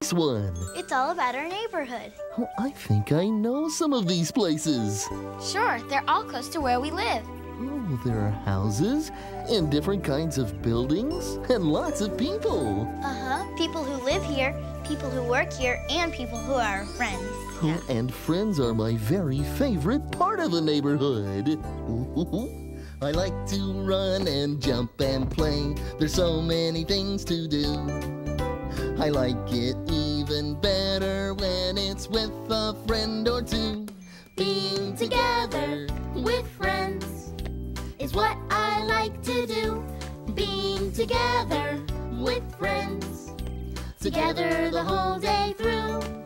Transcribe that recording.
Next one. It's all about our neighborhood. Oh, I think I know some of these places. Sure, they're all close to where we live. Oh, there are houses and different kinds of buildings and lots of people. Uh-huh. People who live here, people who work here, and people who are our friends. Oh, and friends are my very favorite part of the neighborhood. I like to run and jump and play. There's so many things to do. I like it even better when it's with a friend or two. Being together with friends is what I like to do. Being together with friends, together the whole day through.